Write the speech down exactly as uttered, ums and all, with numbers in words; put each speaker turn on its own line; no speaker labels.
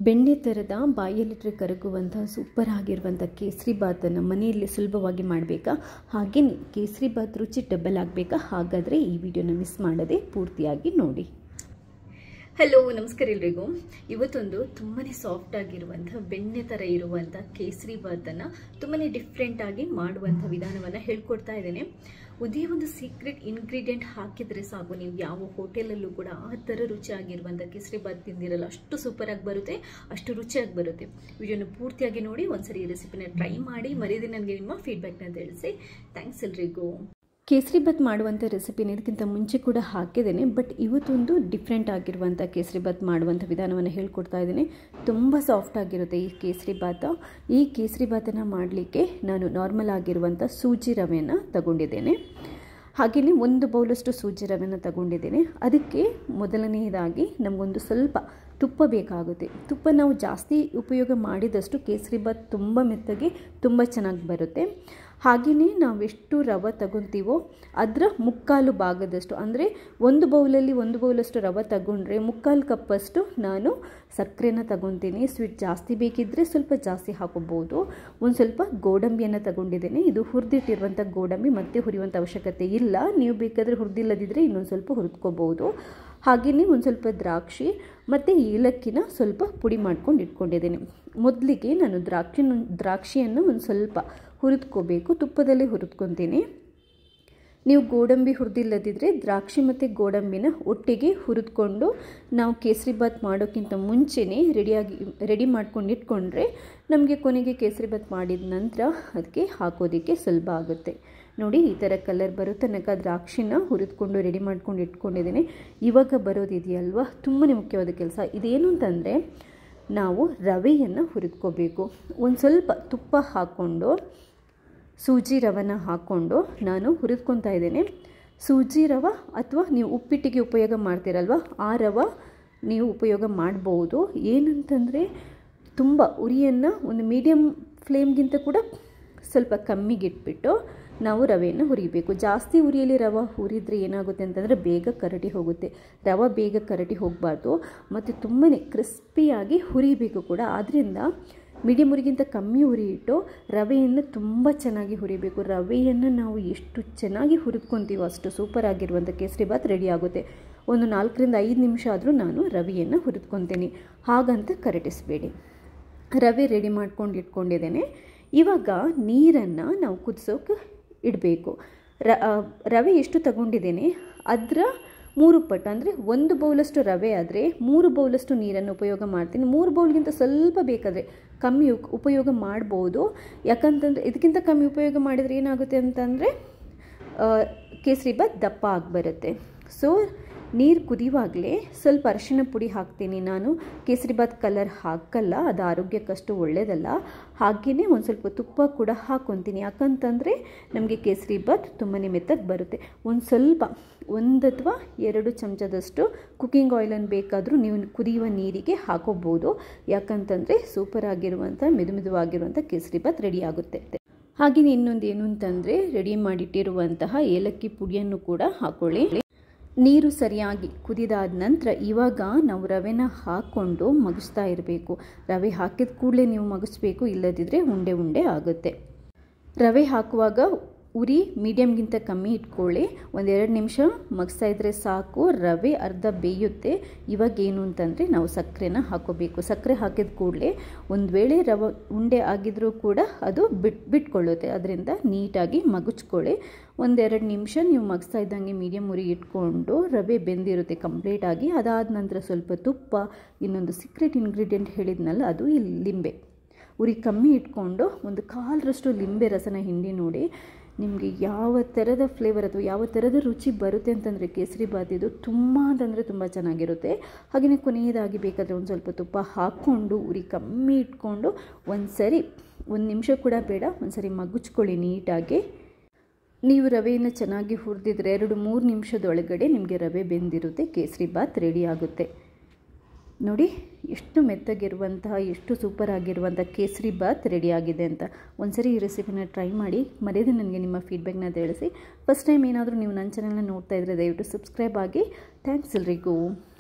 ಬೆಣ್ಣೆ ಥರದ ಬಾಯಲ್ಲಿಟ್ಟರೆ ಕರಗುವಂಥ ಸೂಪರ್ ಆಗಿರುವಂಥ ಕೇಸರಿ ಬಾತನ್ನು ಮನೆಯಲ್ಲಿ ಸುಲಭವಾಗಿ ಮಾಡಬೇಕಾ, ಹಾಗೆ ಕೇಸರಿ ಬಾತ್ ರುಚಿ ಡಬಲ್ ಆಗಬೇಕಾ? ಹಾಗಾದರೆ ಈ ವಿಡಿಯೋನ ಮಿಸ್ ಮಾಡದೆ ಪೂರ್ತಿಯಾಗಿ ನೋಡಿ. ಹಲೋ, ನಮಸ್ಕಾರ ಎಲ್ರಿಗೂ. ಇವತ್ತೊಂದು ತುಂಬಾ ಸಾಫ್ಟ್ ಆಗಿರುವಂಥ ಬೆಣ್ಣೆ ಥರ ಇರುವಂಥ ಕೇಸರಿ ಬಾತನ್ನು ತುಂಬಾ ಡಿಫ್ರೆಂಟ್ ಆಗಿ ಮಾಡುವಂಥ ವಿಧಾನವನ್ನು ಹೇಳ್ಕೊಡ್ತಾ ಇದ್ದೇನೆ. ಒಂದೇ ಒಂದು ಸೀಕ್ರೆಟ್ ಇಂಗ್ರೀಡಿಯೆಂಟ್ ಹಾಕಿದರೆ ಸಾಕು, ನೀವು ಯಾವ ಹೋಟೆಲಲ್ಲೂ ಕೂಡ ಆ ಥರ ರುಚಿಯಾಗಿರುವಂಥ ಕೇಸರಿ ಬಾತ್ ತಿಂದಿರಲ್ಲ, ಅಷ್ಟು ಸೂಪರಾಗಿ ಬರುತ್ತೆ, ಅಷ್ಟು ರುಚಿಯಾಗಿ ಬರುತ್ತೆ. ವಿಡಿಯೋನ ಪೂರ್ತಿಯಾಗಿ ನೋಡಿ, ಒಂದ್ಸರಿ ಈ ರೆಸಿಪಿನ ಟ್ರೈ ಮಾಡಿ, ಮರೀದೆ ನನಗೆ ನಿಮ್ಮ ಫೀಡ್ಬ್ಯಾಕ್ನ ತಿಳಿಸಿ. ಥ್ಯಾಂಕ್ಸ್ ಎಲ್ರಿಗೂ. ಕೇಸರಿ ಬಾತ್ ಮಾಡುವಂಥ ರೆಸಿಪಿನ ಇದಕ್ಕಿಂತ ಮುಂಚೆ ಕೂಡ ಹಾಕಿದ್ದೇನೆ, ಬಟ್ ಇವತ್ತೊಂದು ಡಿಫ್ರೆಂಟ್ ಆಗಿರುವಂಥ ಕೇಸರಿ ಬಾತ್ ಮಾಡುವಂಥ ವಿಧಾನವನ್ನು ಹೇಳ್ಕೊಡ್ತಾ ಇದ್ದೇನೆ. ತುಂಬ ಸಾಫ್ಟ್ ಆಗಿರುತ್ತೆ ಈ ಕೇಸರಿ ಬಾತ. ಈ ಕೇಸರಿ ಬಾತನ್ನು ಮಾಡಲಿಕ್ಕೆ ನಾನು ನಾರ್ಮಲ್ ಆಗಿರುವಂಥ ಸೂಜಿ ರವೆಯನ್ನು ತಗೊಂಡಿದ್ದೇನೆ. ಹಾಗೆಯೇ ಒಂದು ಬೌಲಷ್ಟು ಸೂಜಿ ರವೆಯನ್ನು ತಗೊಂಡಿದ್ದೇನೆ. ಅದಕ್ಕೆ ಮೊದಲನೆಯದಾಗಿ ನಮಗೊಂದು ಸ್ವಲ್ಪ ತುಪ್ಪ ಬೇಕಾಗುತ್ತೆ. ತುಪ್ಪ ನಾವು ಜಾಸ್ತಿ ಉಪಯೋಗ ಮಾಡಿದಷ್ಟು ಕೇಸರಿ ಬಾತ್ ತುಂಬ ಮೆತ್ತಗೆ ತುಂಬ ಚೆನ್ನಾಗಿ ಬರುತ್ತೆ. ಹಾಗೆಯೇ ನಾವೆಷ್ಟು ರವೆ ತಗೊತೀವೋ ಅದರ ಮುಕ್ಕಾಲು ಭಾಗದಷ್ಟು, ಅಂದರೆ ಒಂದು ಬೌಲಲ್ಲಿ ಒಂದು ಬೌಲಷ್ಟು ರವೆ ತಗೊಂಡ್ರೆ ಮುಕ್ಕಾಲು ಕಪ್ಪಷ್ಟು ನಾನು ಸಕ್ಕರೆನ ತಗೊತೀನಿ. ಸ್ವೀಟ್ ಜಾಸ್ತಿ ಬೇಕಿದ್ದರೆ ಸ್ವಲ್ಪ ಜಾಸ್ತಿ ಹಾಕೋಬೋದು. ಒಂದು ಸ್ವಲ್ಪ ಗೋಡಂಬಿಯನ್ನು ತಗೊಂಡಿದ್ದೇನೆ. ಇದು ಹುರಿದಿಟ್ಟಿರುವಂಥ ಗೋಡಂಬಿ, ಮತ್ತೆ ಹುರಿಯುವಂಥ ಅವಶ್ಯಕತೆ ಇಲ್ಲ. ನೀವು ಬೇಕಾದರೆ ಹುರಿದಿಲ್ಲದಿದ್ದರೆ ಇನ್ನೊಂದು ಸ್ವಲ್ಪ ಹುರಿದ್ಕೋಬೋದು. ಹಾಗೆಯೇ ಒಂದು ಸ್ವಲ್ಪ ದ್ರಾಕ್ಷಿ ಮತ್ತು ಏಲಕ್ಕಿನ ಸ್ವಲ್ಪ ಪುಡಿ ಮಾಡ್ಕೊಂಡು ಇಟ್ಕೊಂಡಿದ್ದೇನೆ. ಮೊದಲಿಗೆ ನಾನು ದ್ರಾಕ್ಷಿ ದ್ರಾಕ್ಷಿಯನ್ನು ಒಂದು ಸ್ವಲ್ಪ ಹುರಿದ್ಕೋಬೇಕು, ತುಪ್ಪದಲ್ಲೇ ಹುರಿದ್ಕೊತೀನಿ. ನೀವು ಗೋಡಂಬಿ ಹುರಿದಿಲ್ಲದಿದ್ದರೆ ದ್ರಾಕ್ಷಿ ಮತ್ತು ಗೋಡಂಬಿನ ಒಟ್ಟಿಗೆ ಹುರಿದ್ಕೊಂಡು ನಾವು ಕೇಸರಿ ಬಾತ್ ಮಾಡೋಕ್ಕಿಂತ ಮುಂಚೆನೇ ರೆಡಿಯಾಗಿ ರೆಡಿ ಮಾಡ್ಕೊಂಡು ಇಟ್ಕೊಂಡ್ರೆ ನಮಗೆ ಕೊನೆಗೆ ಕೇಸರಿ ಬಾತ್ ಮಾಡಿದ ನಂತರ ಅದಕ್ಕೆ ಹಾಕೋದಕ್ಕೆ ಸುಲಭ ಆಗುತ್ತೆ. ನೋಡಿ, ಈ ಥರ ಕಲರ್ ಬರೋ ತನಕ ದ್ರಾಕ್ಷಿನ ಹುರಿದ್ಕೊಂಡು ರೆಡಿ ಮಾಡ್ಕೊಂಡು ಇಟ್ಕೊಂಡಿದ್ದೀನಿ. ಇವಾಗ ಬರೋದಿದೆಯಲ್ವ, ತುಂಬಾ ಮುಖ್ಯವಾದ ಕೆಲಸ. ಇದೇನು ಅಂತಂದರೆ, ನಾವು ರವೆಯನ್ನು ಹುರಿದ್ಕೋಬೇಕು. ಒಂದು ಸ್ವಲ್ಪ ತುಪ್ಪ ಹಾಕ್ಕೊಂಡು ಸೂಜಿ ರವೆನ ಹಾಕ್ಕೊಂಡು ನಾನು ಹುರಿದ್ಕೊತಾ ಇದ್ದೇನೆ. ಸೂಜಿ ರವೆ ಅಥವಾ ನೀವು ಉಪ್ಪಿಟ್ಟಿಗೆ ಉಪಯೋಗ ಮಾಡ್ತೀರಲ್ವ, ಆ ರವೆ ನೀವು ಉಪಯೋಗ ಮಾಡ್ಬೋದು. ಏನಂತಂದರೆ, ತುಂಬ ಉರಿಯನ್ನು ಒಂದು ಮೀಡಿಯಮ್ ಫ್ಲೇಮ್ಗಿಂತ ಕೂಡ ಸ್ವಲ್ಪ ಕಮ್ಮಿಗಿಟ್ಬಿಟ್ಟು ನಾವು ರವೆಯನ್ನು ಹುರಿಬೇಕು. ಜಾಸ್ತಿ ಉರಿಯಲ್ಲಿ ರವೆ ಹುರಿದ್ರೆ ಏನಾಗುತ್ತೆ ಅಂತಂದರೆ ಬೇಗ ಕರಟಿ ಹೋಗುತ್ತೆ. ರವೆ ಬೇಗ ಕರಟಿ ಹೋಗಬಾರ್ದು, ಮತ್ತು ತುಂಬಾ ಕ್ರಿಸ್ಪಿಯಾಗಿ ಹುರಿಬೇಕು ಕೂಡ. ಆದ್ದರಿಂದ ಮೀಡಿಯಮ್ ಉರಿಗಿಂತ ಕಮ್ಮಿ ಉರಿ ಇಟ್ಟು ರವೆಯನ್ನು ತುಂಬ ಚೆನ್ನಾಗಿ ಹುರಿಬೇಕು. ರವೆಯನ್ನು ನಾವು ಎಷ್ಟು ಚೆನ್ನಾಗಿ ಹುರಿದ್ಕೊತೀವೋ ಅಷ್ಟು ಸೂಪರ್ ಆಗಿರುವಂಥ ಕೇಸರಿ ಬಾತ್ ರೆಡಿ ಆಗುತ್ತೆ. ಒಂದು ನಾಲ್ಕರಿಂದ ಐದು ನಿಮಿಷ ಆದರೂ ನಾನು ರವೆಯನ್ನು ಹುರಿದ್ಕೊತೀನಿ, ಹಾಗಂತ ಕರಟಿಸಬೇಡಿ. ರವೆ ರೆಡಿ ಮಾಡ್ಕೊಂಡು ಇಟ್ಕೊಂಡಿದ್ದೇನೆ. ಇವಾಗ ನೀರನ್ನು ನಾವು ಕುದಿಸೋಕೆ ಇಡಬೇಕು. ರ ರವೆ ಎಷ್ಟು ತಗೊಂಡಿದ್ದೇನೆ ಅದರ ಮೂರು ಪಟ್ಟು, ಅಂದರೆ ಒಂದು ಬೌಲಷ್ಟು ರವೆ ಆದರೆ ಮೂರು ಬೌಲಷ್ಟು ನೀರನ್ನು ಉಪಯೋಗ ಮಾಡ್ತೀನಿ. ಮೂರು ಬೌಲ್ಗಿಂತ ಸ್ವಲ್ಪ ಬೇಕಾದರೆ ಕಮ್ಮಿ ಉಪಯೋಗ ಮಾಡ್ಬೋದು. ಯಾಕಂತಂದರೆ ಇದಕ್ಕಿಂತ ಕಮ್ಮಿ ಉಪಯೋಗ ಮಾಡಿದರೆ ಏನಾಗುತ್ತೆ ಅಂತಂದರೆ ಕೇಸರಿ ಬಾತ್ ದಪ್ಪ ಆಗಿಬರುತ್ತೆ. ಸೊ ನೀರು ಕುದಿಯುವಾಗಲೇ ಸ್ವಲ್ಪ ಅರಿಶಿನ ಪುಡಿ ಹಾಕ್ತೀನಿ. ನಾನು ಕೇಸರಿ ಬಾತ್ ಕಲರ್ ಹಾಕಲ್ಲ, ಅದು ಆರೋಗ್ಯಕ್ಕಷ್ಟು ಒಳ್ಳೆಯದಲ್ಲ. ಹಾಗೆಯೇ ಒಂದು ಸ್ವಲ್ಪ ತುಪ್ಪ ಕೂಡ ಹಾಕ್ಕೊತೀನಿ, ಯಾಕಂತಂದರೆ ನಮಗೆ ಕೇಸರಿ ಬಾತ್ ತುಂಬಾ ಮೆತ್ತಗೆ ಬರುತ್ತೆ. ಒಂದು ಸ್ವಲ್ಪ ಒಂದು ಅಥವಾ ಎರಡು ಚಮಚದಷ್ಟು ಕುಕ್ಕಿಂಗ್ ಆಯಿಲನ್ನು ಬೇಕಾದರೂ ನೀವು ಕುದಿಯುವ ನೀರಿಗೆ ಹಾಕೋಬೋದು. ಯಾಕಂತಂದರೆ ಸೂಪರ್ ಆಗಿರುವಂಥ ಮೆದು ಮೆದುವಾಗಿರುವಂಥ ಕೇಸರಿ ಬಾತ್ ರೆಡಿ ಆಗುತ್ತೆ. ಹಾಗೆಯೇ ಇನ್ನೊಂದು ಏನು ಅಂತಂದರೆ, ರೆಡಿ ಮಾಡಿಟ್ಟಿರುವಂತಹ ಏಲಕ್ಕಿ ಪುಡಿಯನ್ನು ಕೂಡ ಹಾಕ್ಕೊಳ್ಳಿ. ನೀರು ಸರಿಯಾಗಿ ಕುದಿದಾದ ನಂತರ ಇವಾಗ ನಾವು ರವೆನ ಹಾಕ್ಕೊಂಡು ಮಗಿಸ್ತಾ ಇರಬೇಕು. ರವೆ ಹಾಕಿದ ಕೂಡಲೇ ನೀವು ಮಗಿಸ್ಬೇಕು, ಇಲ್ಲದಿದ್ದರೆ ಉಂಡೆ ಉಂಡೆ ಆಗುತ್ತೆ. ರವೆ ಹಾಕುವಾಗ ಉರಿ ಮೀಡಿಯಮ್ಗಿಂತ ಕಮ್ಮಿ ಇಟ್ಕೊಳ್ಳಿ. ಒಂದೆರಡು ನಿಮಿಷ ಮಗಿಸ್ತಾ ಇದ್ದರೆ ಸಾಕು, ರವೆ ಅರ್ಧ ಬೇಯುತ್ತೆ. ಇವಾಗ ಏನು ಅಂತಂದರೆ ನಾವು ಸಕ್ಕರೆನ ಹಾಕೋಬೇಕು. ಸಕ್ಕರೆ ಹಾಕಿದ ಕೂಡಲೇ ಒಂದು ವೇಳೆ ರವೆ ಉಂಡೆ ಆಗಿದ್ರೂ ಕೂಡ ಅದು ಬಿಟ್ಟು ಬಿಟ್ಕೊಳ್ಳುತ್ತೆ. ಅದರಿಂದ ನೀಟಾಗಿ ಮಗುಚ್ಕೊಳ್ಳಿ. ಒಂದೆರಡು ನಿಮಿಷ ನೀವು ಮಗಿಸ್ತಾ ಇದ್ದಂಗೆ ಮೀಡಿಯಮ್ ಉರಿ ಇಟ್ಕೊಂಡು ರವೆ ಬೆಂದಿರುತ್ತೆ ಕಂಪ್ಲೀಟಾಗಿ. ಅದಾದ ನಂತರ ಸ್ವಲ್ಪ ತುಪ್ಪ, ಇನ್ನೊಂದು ಸೀಕ್ರೆಟ್ ಇಂಗ್ರೀಡಿಯೆಂಟ್ ಹೇಳಿದ್ನಲ್ಲ ಅದು ಈ ಲಿಂಬೆ. ಉರಿ ಕಮ್ಮಿ ಇಟ್ಕೊಂಡು ಒಂದು ಕಾಲರಷ್ಟು ಲಿಂಬೆ ರಸನ ಹಿಂಡಿ ನೋಡಿ. ನಿಮಗೆ ಯಾವ ಥರದ ಫ್ಲೇವರ್ ಅಥವಾ ಯಾವ ಥರದ ರುಚಿ ಬರುತ್ತೆ ಅಂತಂದರೆ ಕೇಸರಿ ಬಾತ್ ಇದು ತುಂಬ ಅಂತಂದರೆ ತುಂಬ ಚೆನ್ನಾಗಿರುತ್ತೆ. ಹಾಗೆಯೇ ಕೊನೆಯದಾಗಿ ಬೇಕಾದರೆ ಒಂದು ಸ್ವಲ್ಪ ತುಪ್ಪ ಹಾಕ್ಕೊಂಡು ಉರಿ ಕಮ್ಮಿ ಇಟ್ಕೊಂಡು ಒಂದು ಸರಿ, ಒಂದು ನಿಮಿಷ ಕೂಡ ಬೇಡ, ಒಂದು ಸರಿ ಮಗುಚ್ಕೊಳ್ಳಿ ನೀಟಾಗಿ. ನೀವು ರವೆಯನ್ನು ಚೆನ್ನಾಗಿ ಹುರಿದಿದ್ರೆ ಎರಡು ಮೂರು ನಿಮಿಷದೊಳಗಡೆ ನಿಮಗೆ ರವೆ ಬೆಂದಿರುತ್ತೆ, ಕೇಸರಿ ಬಾತ್ ರೆಡಿ ಆಗುತ್ತೆ. ನೋಡಿ ಎಷ್ಟು ಮೆತ್ತಗಿರುವಂತಹ, ಎಷ್ಟು ಸೂಪರ್ ಆಗಿರುವಂಥ ಕೇಸರಿ ಬಾತ್ ರೆಡಿಯಾಗಿದೆ ಅಂತ. ಒಂದ್ಸರಿ ಈ ರೆಸಿಪಿನ ಟ್ರೈ ಮಾಡಿ, ಮರೆಯದೆ ನನಗೆ ನಿಮ್ಮ ಫೀಡ್ಬ್ಯಾಕ್ನ ತಿಳಿಸಿ. ಫಸ್ಟ್ ಟೈಮ್ ಏನಾದರೂ ನೀವು ನನ್ನ ಚಾನಲ್ನ ನೋಡ್ತಾ ಇದ್ದರೆ ದಯವಿಟ್ಟು ಸಬ್ಸ್ಕ್ರೈಬ್ ಆಗಿ. ಥ್ಯಾಂಕ್ಸ್ ಎಲ್ರಿಗೂ.